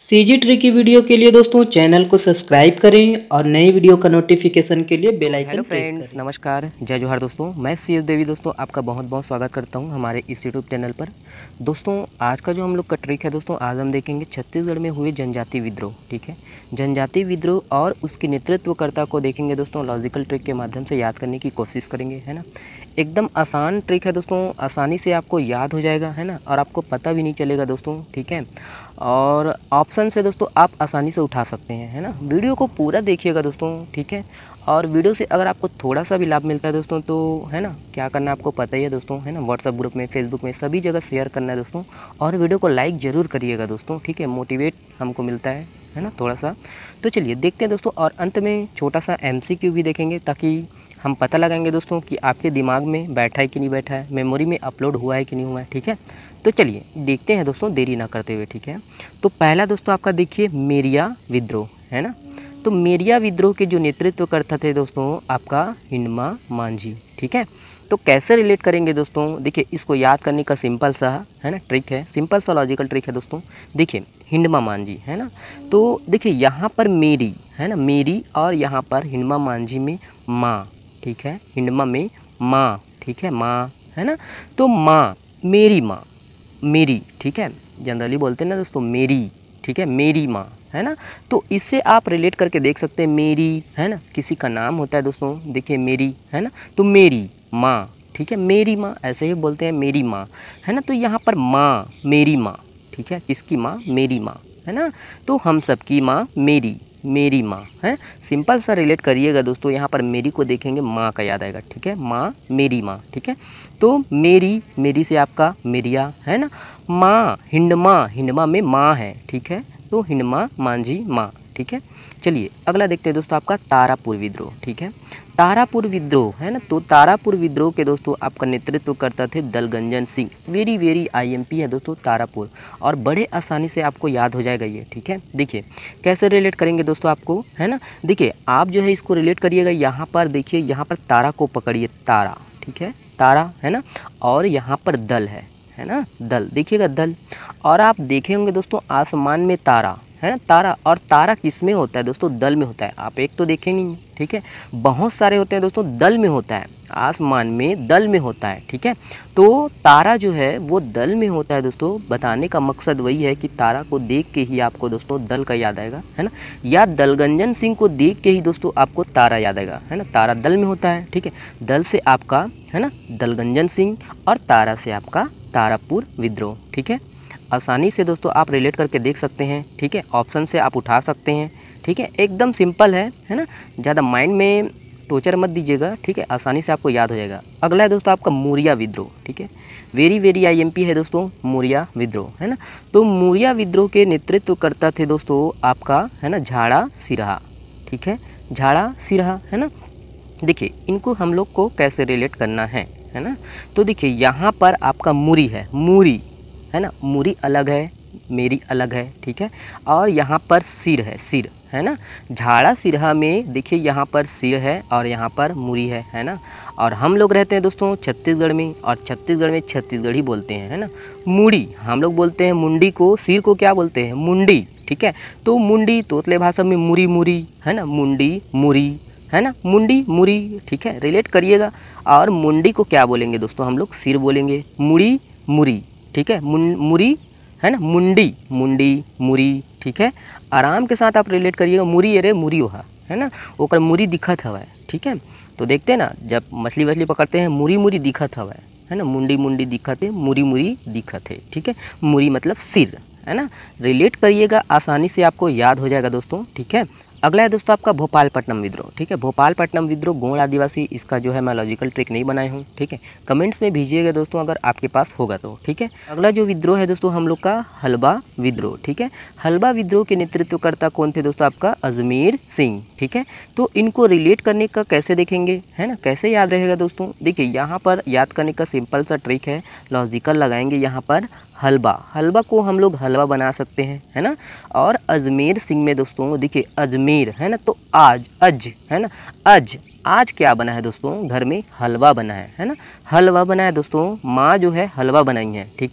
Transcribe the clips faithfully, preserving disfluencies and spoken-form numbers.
CG tree की video के लिए दोस्तों चैनल को सब्सक्राइब करें और नई वीडियो का नोटिफिकेशन के लिए bell icon hello press friends, करें। नमस्कार, जय जोहार दोस्तों। मैं सी एस देवी दोस्तों आपका बहुत बहुत स्वागत करता हूं हमारे इस यूट्यूब चैनल पर। दोस्तों आज का जो हम लोग का ट्रिक है दोस्तों, आज हम देखेंगे छत्तीसगढ़ में हुए जनजाति विद्रोह। ठीक है, जनजाति विद्रोह और उसके नेतृत्वकर्ता को देखेंगे दोस्तों। लॉजिकल ट्रिक के माध्यम से याद करने की कोशिश करेंगे, है ना। एकदम आसान ट्रिक है दोस्तों, आसानी से आपको याद हो जाएगा, है ना, और आपको पता भी नहीं चलेगा दोस्तों। ठीक है, और ऑप्शन से दोस्तों आप आसानी से उठा सकते हैं, है ना। वीडियो को पूरा देखिएगा दोस्तों, ठीक है। और वीडियो से अगर आपको थोड़ा सा भी लाभ मिलता है दोस्तों, तो है ना, क्या करना है आपको पता ही है दोस्तों, है ना। व्हाट्सएप ग्रुप में, फेसबुक में, सभी जगह शेयर करना है दोस्तों। और वीडियो को लाइक ज़रूर करिएगा दोस्तों, ठीक है। मोटिवेट हमको मिलता है है ना, थोड़ा सा। तो चलिए देखते हैं दोस्तों, और अंत में छोटा सा एम सी क्यू भी देखेंगे, ताकि हम पता लगाएंगे दोस्तों कि आपके दिमाग में बैठा है कि नहीं बैठा है, मेमोरी में अपलोड हुआ है कि नहीं हुआ है। ठीक है, तो चलिए देखते हैं दोस्तों, देरी ना करते हुए। ठीक है, तो पहला दोस्तों आपका देखिए मेरिया विद्रोह, है ना। तो मेरिया विद्रोह के जो नेतृत्व करता थे दोस्तों आपका हिंडमा मांझी। ठीक है, तो कैसे रिलेट करेंगे दोस्तों, देखिए इसको याद करने का सिंपल सा है ना ट्रिक है, सिंपल सा लॉजिकल ट्रिक है दोस्तों। देखिए हिंडमा मांझी, है ना, तो देखिए यहाँ पर मेरी है ना, मेरी, और यहाँ पर हिंडमा मांझी में माँ। ठीक है, हिंडमा में माँ, ठीक है, माँ, है ना। तो माँ, मेरी माँ, मेरी, ठीक है, जनरली बोलते हैं ना दोस्तों मेरी, ठीक है, मेरी माँ, है ना। तो इससे आप रिलेट करके देख सकते हैं, मेरी, है ना, किसी का नाम होता है दोस्तों, देखिए मेरी, है ना, तो मेरी माँ, ठीक है, मेरी माँ, ऐसे ही बोलते हैं मेरी माँ, है ना। तो यहाँ पर माँ, मेरी माँ, ठीक है, किसकी माँ, मेरी माँ, है ना। तो हम सबकी माँ मेरी, मेरी माँ, है। सिंपल सा रिलेट करिएगा दोस्तों, यहाँ पर मेरी को देखेंगे माँ का याद आएगा, ठीक है, माँ, मेरी माँ, ठीक है। तो मेरी, मेरी से आपका मेरिया, है ना। माँ, हिंडमा, हिंडमा में माँ है, ठीक है, तो हिंडमा मांझी माँ, ठीक है। चलिए अगला देखते हैं दोस्तों, आपका तारापुर विद्रोह। ठीक है, तारापुर विद्रोह, है ना। तो तारापुर विद्रोह के दोस्तों आपका नेतृत्व करता थे Dalganjan Singh. Very very IMP है दोस्तों तारापुर, और बड़े आसानी से आपको याद हो जाएगा ये। ठीक है, देखिए कैसे रिलेट करेंगे दोस्तों आपको, है ना। देखिए आप जो है इसको रिलेट करिएगा, यहाँ पर देखिए, यहाँ पर तारा को पकड़िए, तारा, ठीक है, तारा, है ना, और यहाँ पर दल है है ना, दल, देखिएगा दल। और आप देखे होंगे दोस्तों आसमान में तारा, है ना, तारा, और तारा किस में होता है दोस्तों, दल में होता है। आप एक तो देखेंगे नहीं, ठीक है, बहुत सारे होते हैं दोस्तों, दल में होता है, आसमान में दल में होता है। ठीक है, तो तारा जो है वो दल में होता है दोस्तों। बताने का मकसद वही है कि तारा को देख के ही आपको दोस्तों दल का याद आएगा, है ना, या दलगंजन सिंह को देख के ही दोस्तों आपको तारा याद आएगा, है ना। तारा दल में होता है, ठीक है, दल से आपका, है ना, दलगंजन सिंह, और तारा से आपका तारापुर विद्रोह। ठीक है, आसानी से दोस्तों आप रिलेट करके देख सकते हैं, ठीक है, ऑप्शन से आप उठा सकते हैं। ठीक है, एकदम सिंपल है है ना, ज़्यादा माइंड में टोचर मत दीजिएगा, ठीक है, आसानी से आपको याद हो जाएगा। अगला है दोस्तों आपका मौर्या विद्रोह। ठीक है, वेरी वेरी आईएमपी है दोस्तों मौर्या विद्रोह, है ना। तो मौर्या विद्रोह के नेतृत्व करता थे दोस्तों आपका, है ना, झाड़ा सिरहा। ठीक है, झाड़ा सिरहा, है ना। देखिए इनको हम लोग को कैसे रिलेट करना है है ना। तो देखिए यहाँ पर आपका मुरी है, मूरी, है ना, मूरी अलग है, मेरी अलग है, ठीक है, और यहाँ पर सिर है, सिर, है ना। झाड़ा सिरहा में देखिए यहाँ पर सिर है और यहाँ पर मूरी है, है ना। और हम लोग रहते हैं दोस्तों छत्तीसगढ़ में, और छत्तीसगढ़ में छत्तीसगढ़ी बोलते हैं, है ना। मूड़ी हम लोग बोलते हैं, मुंडी को, सिर को क्या बोलते हैं, मुंडी। ठीक है, तो मुंडी तोतले भाषा में मुरी मुरी, है ना, मुंडी मुरी, है ना, मुंडी मुरी। ठीक है, रिलेट करिएगा। और मुंडी को क्या बोलेंगे दोस्तों हम लोग, सिर बोलेंगे, मुड़ी मुरी, ठीक है, मुरी, है ना, मुंडी मुंडी मुरी। ठीक है, आराम के साथ आप रिलेट करिएगा, मुरी अरे मुरी वहा, है ना, ओकर मुरी दिखत हवा। ठीक है, तो देखते हैं ना, जब मछली वछली पकड़ते हैं, मुरी मुरी दिखत हवा, है ना, मुंडी मुंडी दिखत है, मुरी मुरी दिखत है। ठीक है, मुरी मतलब सिर, है ना, रिलेट करिएगा, आसानी से आपको याद हो जाएगा दोस्तों। ठीक है, अगला है दोस्तों आपका भोपालपट्टनम विद्रोह। ठीक है, भोपालपट्टनम विद्रोह गोंड आदिवासी, इसका जो है मैं लॉजिकल ट्रिक नहीं बनाई हूँ, ठीक है, कमेंट्स में भेजिएगा दोस्तों अगर आपके पास होगा तो। ठीक है, अगला जो विद्रोह है दोस्तों हम लोग का हलबा विद्रोह। ठीक है, हलबा विद्रोह के नेतृत्वकर्ता कौन थे दोस्तों, आपका अजमेर सिंह। ठीक है, तो इनको रिलेट करने का कैसे देखेंगे, है ना, कैसे याद रहेगा दोस्तों। देखिए यहाँ पर याद करने का सिंपल सा ट्रिक है, लॉजिकल लगाएंगे यहाँ पर हलवा, हलवा को हम लोग हलवा बना सकते हैं, है ना। और अजमेर सिंह में दोस्तों देखिए अजमेर, है ना, तो आज, अज, है ना, अज, आज क्या बना है दोस्तों, घर में हलवा बना है, है ना, हलवा बना है दोस्तों, माँ जो है हलवा बनाई है। ठीक है,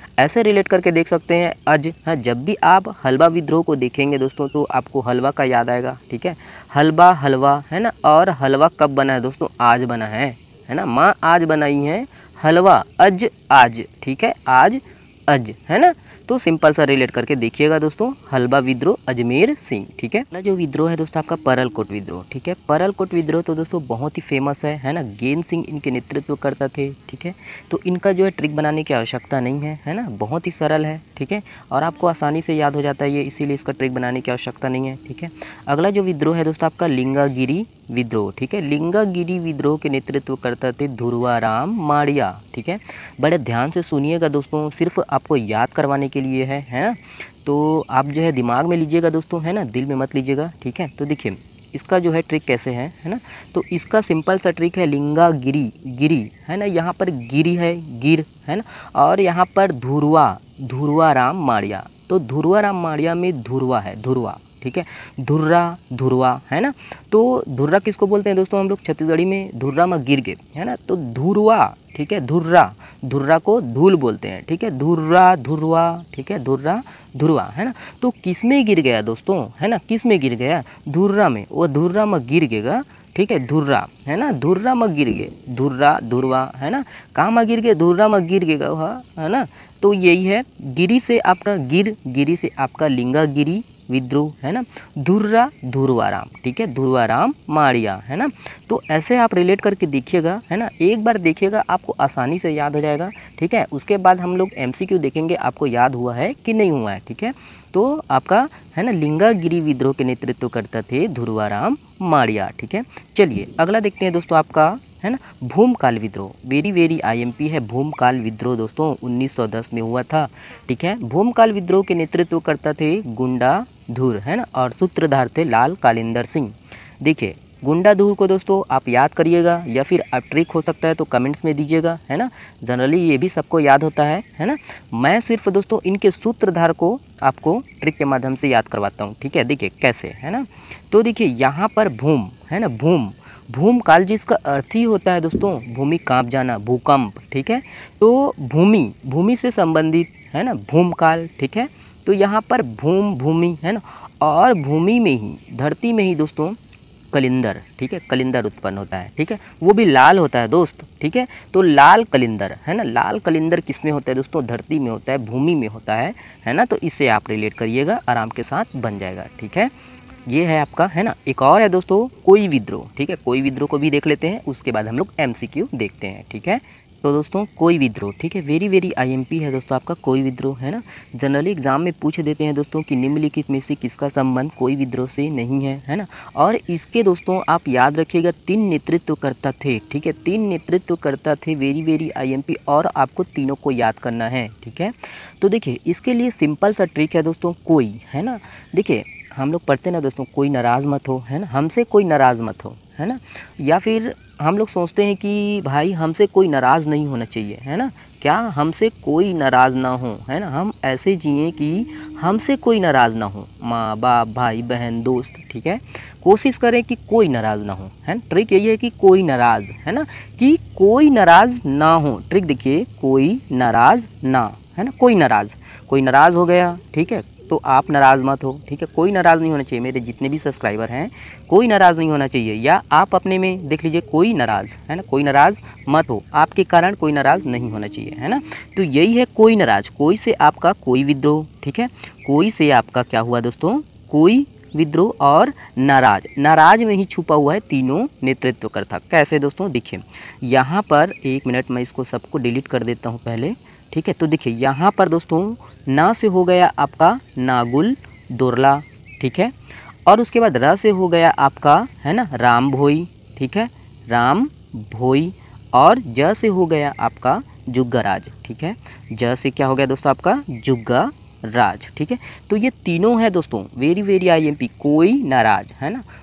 ऐसे रिलेट करके देख सकते हैं अज। हाँ, जब भी आप हलवा विद्रोह को देखेंगे दोस्तों तो आपको हलवा का याद आएगा, ठीक है। हलवा हलवा है ना, और हलवा कब बना है दोस्तों, आज बना है, है ना। माँ आज बनाई है हलवा, अज आज, ठीक है, आज अज, है ना। तो सिंपल सा रिलेट करके देखिएगा दोस्तों, हलवा विद्रोह अजमेर सिंह, ठीक है ना। जो विद्रोह है दोस्तों आपका परलकोट विद्रोह, ठीक है। परलकोट विद्रोह तो दोस्तों बहुत ही फेमस है, है ना। गेन सिंह इनके नेतृत्व करता थे, ठीक है। तो इनका जो है ट्रिक बनाने की आवश्यकता नहीं है, है ना, बहुत ही सरल है, ठीक है, और आपको आसानी से याद हो जाता है ये, इसीलिए इसका ट्रिक बनाने की आवश्यकता नहीं है, ठीक है। अगला जो विद्रोह है दोस्तों आपका लिंगागिरी विद्रोह, ठीक है। लिंगागिरी विद्रोह के नेतृत्व करता थे धुरवाराम माड़िया, ठीक है। बड़े ध्यान से सुनिएगा दोस्तों, सिर्फ आपको याद करवाने के लिए है, है ना। तो आप जो है दिमाग में लीजिएगा दोस्तों, है ना, दिल में मत लीजिएगा, ठीक है। तो देखिए इसका जो है ट्रिक कैसे है, है ना। तो इसका सिंपल सा ट्रिक है लिंगागिरी, गिरी, है ना, यहाँ पर गिरी है, गिर, है ना, और यहाँ पर धुरवा, धुरवाराम माड़िया। तो धुरवाराम माड़िया में धुरवा है, धुरवा, ठीक है, धुर्रा, धुरवा, है ना। तो धुर्रा किसको बोलते हैं दोस्तों हम लोग छत्तीसगढ़ी में, धुर्रा में गिर के, है ना। तो धुरवा, ठीक है, धुर्रा, धुर्रा को धूल बोलते हैं, ठीक है, धुर्रा, धुरवा, ठीक है, धुर्रा, धुरवा, है ना। तो किस में गिर गया दोस्तों, है ना, किस में गिर गया, धुर्रा में, वो धुर्रा में गिर गएगा, ठीक है, धुर्रा, है ना, धुर्रा में गिर गए, धुर्रा, धुरवा, है ना, कहाँ में गिर गए, धुर्रा में गिर गएगा, है ना। तो यही है, गिरी से आपका गिर, गिरी से आपका लिंगागिरी विद्रोह, है ना, धुर्रा, धुरवाराम, ठीक है, धुरवाराम माड़िया, है ना। तो ऐसे आप रिलेट करके देखिएगा, है ना, एक बार देखिएगा आपको आसानी से याद हो जाएगा, ठीक है। उसके बाद हम लोग एमसीक्यू देखेंगे आपको याद हुआ है कि नहीं हुआ है, ठीक है। तो आपका है ना लिंगागिरी विद्रोह के नेतृत्व करते थे धुरवाराम माड़िया, ठीक है। चलिए अगला देखते हैं दोस्तों आपका, है ना, भूमकाल विद्रोह, वेरी वेरी आईएमपी है भूमकाल विद्रोह दोस्तों, उन्नीस सौ दस में हुआ था, ठीक है। भूमकाल विद्रोह के नेतृत्व करता थे गुंडाधुर, है ना, और सूत्रधार थे लाल कालिंदर सिंह। देखिए गुंडाधुर को दोस्तों आप याद करिएगा, या फिर आप ट्रिक हो सकता है तो कमेंट्स में दीजिएगा, है ना। जनरली ये भी सबको याद होता है, है ना। मैं सिर्फ दोस्तों इनके सूत्रधार को आपको ट्रिक के माध्यम से याद करवाता हूँ, ठीक है। देखिए कैसे, है ना। तो देखिए यहाँ पर भूम, है ना, भूम, भूमकाल जिसका अर्थ ही होता है दोस्तों भूमि कांप जाना, भूकंप, ठीक है। तो भूमि, भूमि से संबंधित, है ना, भूमकाल, ठीक है। तो यहाँ पर भूम, भूमि, है ना, और भूमि में ही, धरती में ही दोस्तों कलिंदर, ठीक है, कलिंदर उत्पन्न होता है, ठीक है, वो भी लाल होता है दोस्त, ठीक है। तो लाल कलिंदर, है ना, लाल कलिंदर किस में होता है दोस्तों, धरती में होता है, भूमि में होता है, है ना। तो इससे आप रिलेट करिएगा, आराम के साथ बन जाएगा, ठीक है। ये है आपका, है ना। एक और है दोस्तों कोई विद्रोह, ठीक है, कोई विद्रोह को भी देख लेते हैं, उसके बाद हम लोग एमसीक्यू देखते हैं, ठीक है। तो दोस्तों कोई विद्रोह, ठीक है, वेरी वेरी आईएमपी है दोस्तों आपका कोई विद्रोह, है ना। जनरली एग्जाम में पूछ देते हैं दोस्तों कि निम्नलिखित में से किसका संबंध कोई विद्रोह से नहीं है, है ना। और इसके दोस्तों आप याद रखिएगा तीन नेतृत्व करता थे, ठीक है, तीन नेतृत्व करता थे, वेरी वेरी आईएमपी, और आपको तीनों को याद करना है, ठीक है। तो देखिए इसके लिए सिंपल सा ट्रिक है दोस्तों, कोई, है ना। देखिए हम लोग पढ़ते ना दोस्तों, कोई नाराज़ मत हो, है ना, हमसे कोई नाराज़ मत हो, है ना। या फिर हम लोग सोचते हैं कि भाई हमसे कोई नाराज़ नहीं होना चाहिए, है ना, क्या हमसे कोई नाराज़ ना हो, है ना। हम ऐसे जिए कि हमसे कोई नाराज़ ना हो, माँ बाप भाई बहन दोस्त, ठीक है। कोशिश करें कि कोई नाराज़ ना हो, है ना। ट्रिक यही है कि कोई नाराज़, है ना, कि कोई नाराज़ ना हो। ट्रिक देखिए, कोई नाराज़ ना, है ना, कोई नाराज़, कोई नाराज़ हो गया, ठीक है, तो आप नाराज़ मत हो, ठीक है। कोई नाराज़ नहीं होना चाहिए, मेरे जितने भी सब्सक्राइबर हैं कोई नाराज़ नहीं होना चाहिए, या आप अपने में देख लीजिए कोई नाराज़, है ना, कोई नाराज़ मत हो, आपके कारण कोई नाराज़ नहीं होना चाहिए, है ना। तो यही है कोई नाराज़, कोई से आपका कोई विद्रोह, ठीक है, कोई से आपका क्या हुआ दोस्तों, कोई विद्रोह, और नाराज, नाराज में ही छुपा हुआ है तीनों नेतृत्व करता। कैसे दोस्तों, देखिए यहाँ पर एक मिनट मैं इसको सबको डिलीट कर देता हूँ पहले, ठीक है। तो देखिए यहाँ पर दोस्तों ना से हो गया आपका नागुल दुर्ला, ठीक है, और उसके बाद र से हो गया आपका, है ना, राम भोई, ठीक है, राम भोई, और ज से हो गया आपका जुग्गा राज, ठीक है, ज से क्या हो गया दोस्तों आपका जुग्गा राज, ठीक है। तो ये तीनों है दोस्तों वेरी वेरी आईएमपी, कोई नाराज, है ना,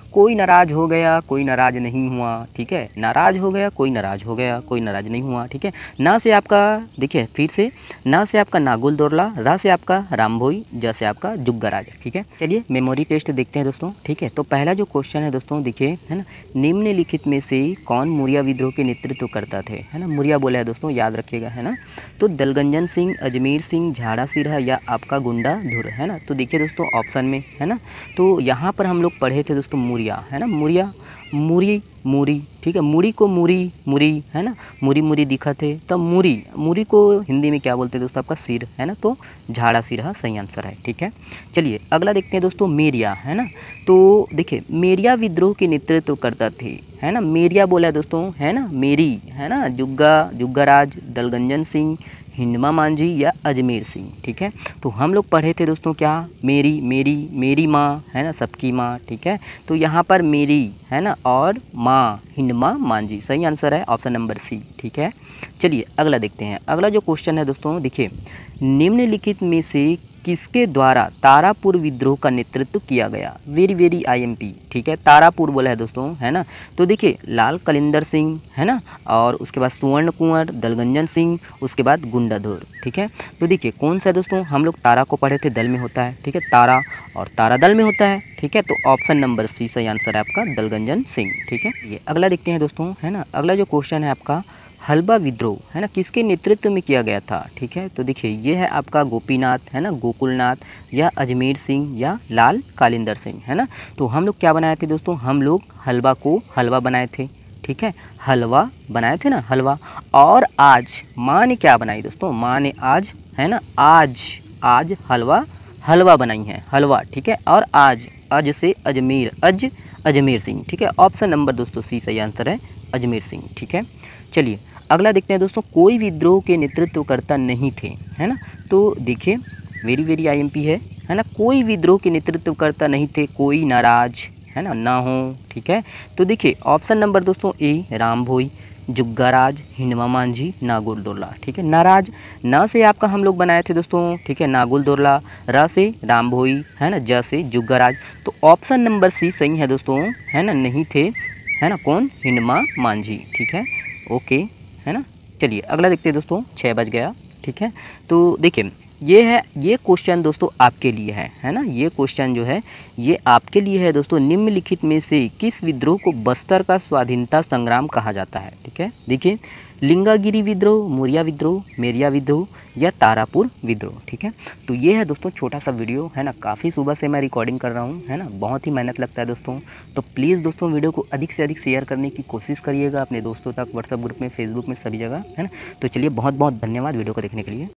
कोई नाराज़ हो गया, कोई नाराज़ नहीं हुआ, ठीक है। नाराज़ हो गया, कोई नाराज़ हो गया, कोई नाराज़ नहीं हुआ, ठीक है। ना से आपका देखिए फिर से, ना से आपका नागुल दोरला, रा से आपका रामभोई, ज से आपका जुग्गराज, ठीक है। चलिए मेमोरी टेस्ट देखते हैं दोस्तों, ठीक है। तो पहला जो क्वेश्चन है दोस्तों देखिए, है ना, निम्नलिखित में से कौन मौर्य विद्रोह के नेतृत्व करता थे, है ना। मौर्य बोला है दोस्तों, याद रखिएगा, है ना। तो दलगंजन सिंह, अजमेर सिंह, झाड़ा सिरहा या आपका गुंडा धुर, है ना। तो देखिए दोस्तों ऑप्शन में, है ना, तो यहाँ पर हम लोग पढ़े थे दोस्तों मौर्य, है ना, मौर्य, मूरी मूरी, ठीक है। मूरी को मूरी मूरी, है ना, मूरी मूरी दिखा थे, तब मूरी, मूरी को हिंदी में क्या बोलते हैं दोस्तों, आपका सिर, है ना। तो झाड़ा सिरहा सही आंसर है, ठीक है। चलिए अगला देखते हैं दोस्तों, मेरिया, है ना। तो देखिए मेरिया विद्रोह के नेतृत्व करता थे, है ना। मेरिया बोला है दोस्तों, है ना, मेरी, है ना, जुग्गा जुग्गराज, दलगंजन सिंह, हिंडमा मांझी या अजमेर सिंह, ठीक है। तो हम लोग पढ़े थे दोस्तों क्या, मेरी मेरी मेरी माँ, है ना, सबकी माँ, ठीक है। तो यहाँ पर मेरी, है ना, और माँ हिंडमा मांझी, सही आंसर है ऑप्शन नंबर सी, ठीक है। चलिए अगला देखते हैं। अगला जो क्वेश्चन है दोस्तों देखिए, निम्नलिखित में से किसके द्वारा तारापुर विद्रोह का नेतृत्व किया गया। वेरी वेरी आईएमपी, ठीक है। तारापुर बोला है दोस्तों, है ना। तो देखिए लाल कलिंदर सिंह, है ना, और उसके बाद सुवर्ण कुंवर, दलगंजन सिंह, उसके बाद गुंडाधुर, ठीक है। तो देखिए कौन सा दोस्तों, हम लोग तारा को पढ़े थे, दल में होता है, ठीक है, तारा और तारा दल में होता है, ठीक है। तो ऑप्शन नंबर सी सही आंसर है आपका, दलगंजन सिंह, ठीक है। ये अगला देखते हैं दोस्तों, है ना। अगला जो क्वेश्चन है आपका, हलवा विद्रोह, है ना, किसके नेतृत्व में किया गया था, ठीक है। तो देखिए ये है आपका गोपीनाथ, है ना, गोकुलनाथ या अजमेर सिंह या लाल कालिंदर सिंह, है ना। तो हम लोग क्या बनाए थे दोस्तों, हम लोग हलवा को हलवा बनाए थे, ठीक है, हलवा बनाए थे ना, हलवा। और आज माँ ने क्या बनाई दोस्तों, माँ ने आज, है ना, आज आज हलवा हलवा बनाई है, हलवा, ठीक है। और आज, अज से अजमेर, अज अजमेर सिंह, ठीक है। ऑप्शन नंबर दोस्तों सी सही आंसर है, अजमेर सिंह, ठीक है। चलिए अगला देखते हैं दोस्तों, कोई विद्रोह के नेतृत्वकर्ता नहीं थे, है ना। तो देखिए वेरी वेरी आईएमपी है, है ना, कोई विद्रोह के नेतृत्वकर्ता नहीं थे, कोई नाराज, है ना, ना हो, ठीक है। तो देखिए ऑप्शन नंबर दोस्तों ए रामभोई, जुग्गराज, हिंडमा मांझी, नागुल दोरला, ठीक है। नाराज, ना से आपका हम लोग बनाए थे दोस्तों, ठीक है, नागुल दोरला, रा से रामभोई, है ना, ज से जुग्गराज। तो ऑप्शन नंबर सी सही है दोस्तों, है ना, नहीं थे, है ना, कौन, हिंडमा मांझी, ठीक है, ओके, है ना। चलिए अगला देखते हैं दोस्तों, छः बज गया, ठीक है। तो देखिए ये है, ये क्वेश्चन दोस्तों आपके लिए है, है ना। ये क्वेश्चन जो है ये आपके लिए है दोस्तों, निम्नलिखित में से किस विद्रोह को बस्तर का स्वाधीनता संग्राम कहा जाता है, ठीक है। देखिए लिंगागिरी विद्रोह, मौर्य विद्रोह, मेरिया विद्रोह या तारापुर विद्रोह, ठीक है। तो ये है दोस्तों छोटा सा वीडियो, है ना, काफ़ी सुबह से मैं रिकॉर्डिंग कर रहा हूँ, है ना, बहुत ही मेहनत लगता है दोस्तों। तो प्लीज़ दोस्तों वीडियो को अधिक से अधिक शेयर करने की कोशिश करिएगा अपने दोस्तों तक, व्हाट्सएप ग्रुप में, फेसबुक में, सभी जगह, है ना। तो चलिए बहुत बहुत धन्यवाद वीडियो को देखने के लिए।